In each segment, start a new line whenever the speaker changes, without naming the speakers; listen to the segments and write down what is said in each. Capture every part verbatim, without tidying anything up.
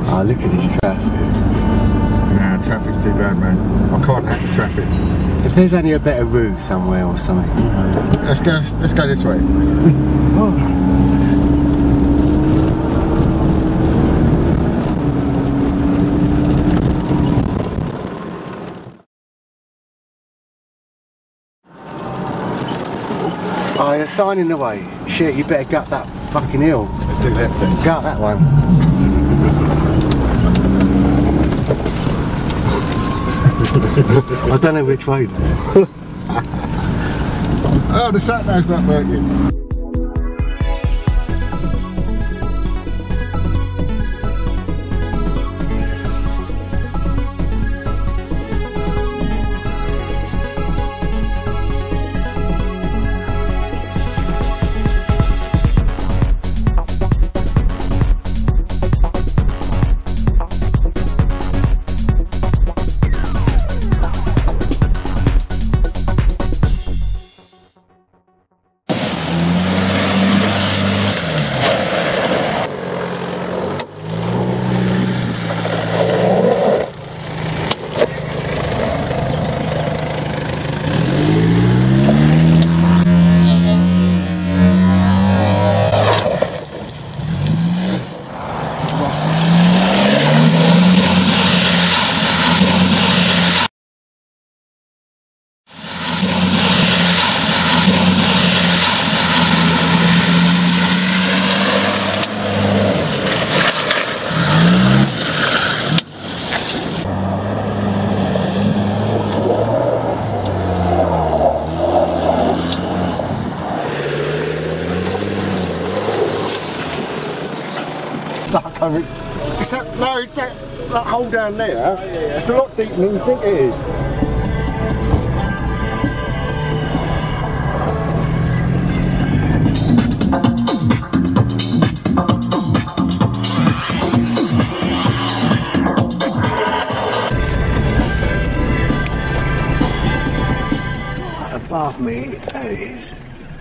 Oh, look at this traffic.
Nah, traffic's too bad, man. I can't hack the traffic.
If there's only a better route somewhere or something. You know.
Let's go. Let's go this way.
Oh. Oh, there's a sign in the way. Shit, you better gut that fucking hill.
Do that then.
Gut that one. I don't know which way.
Oh, the sat nav's not working. It's that, no, it's that, that hole down there. Oh, yeah, yeah. It's a lot deeper than you think it is.
Above me, there it is.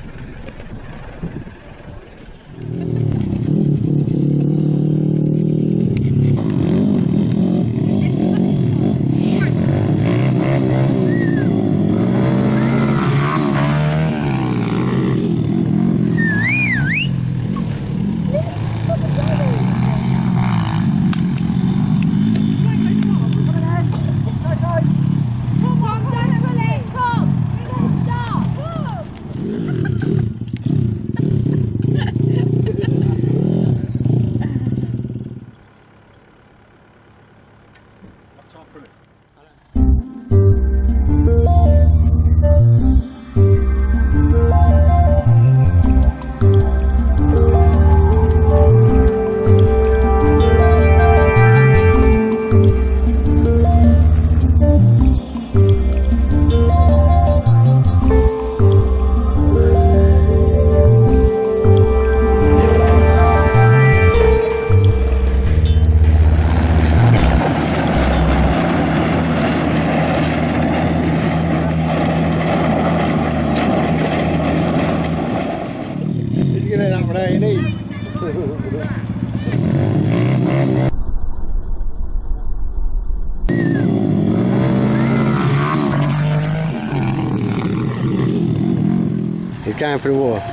He's going for the water.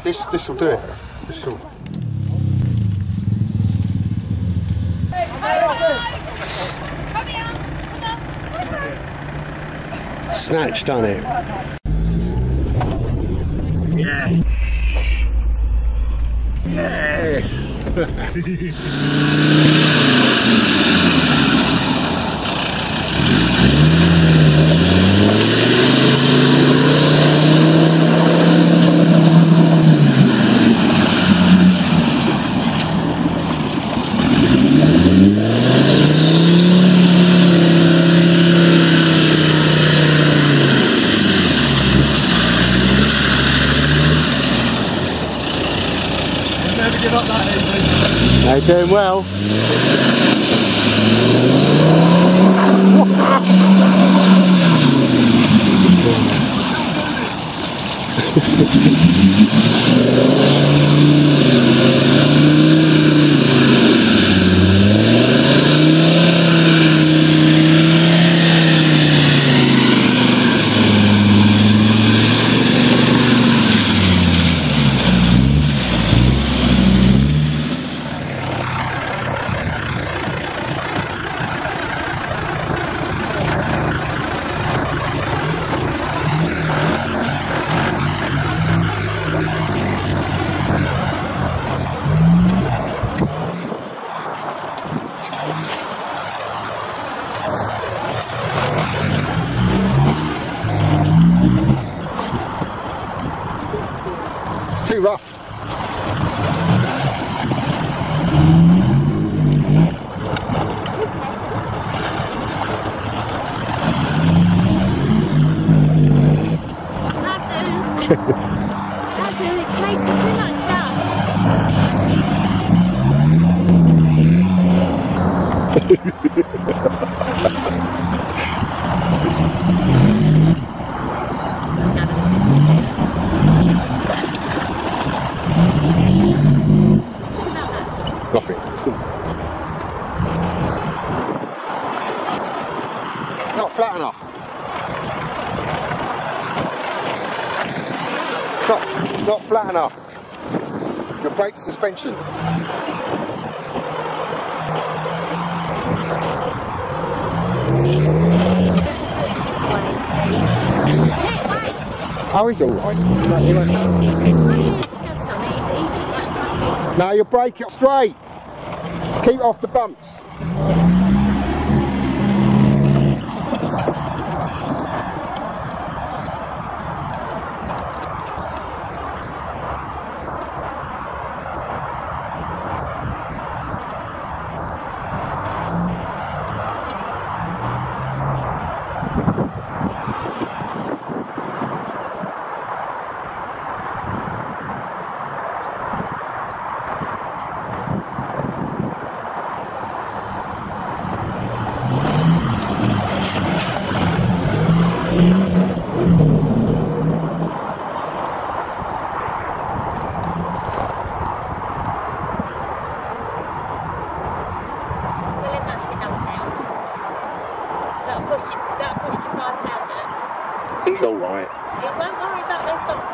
This this will do it. This will.
Snatch done it.
Yeah. Yes.
They're doing well. It's too rough. Nothing. It's not flat enough. It's not, it's not flat enough. Your brake suspension. Oh, he's alright. Now you brake it straight. Keep off the bumps. He's all right.
You won't worry about those dogs.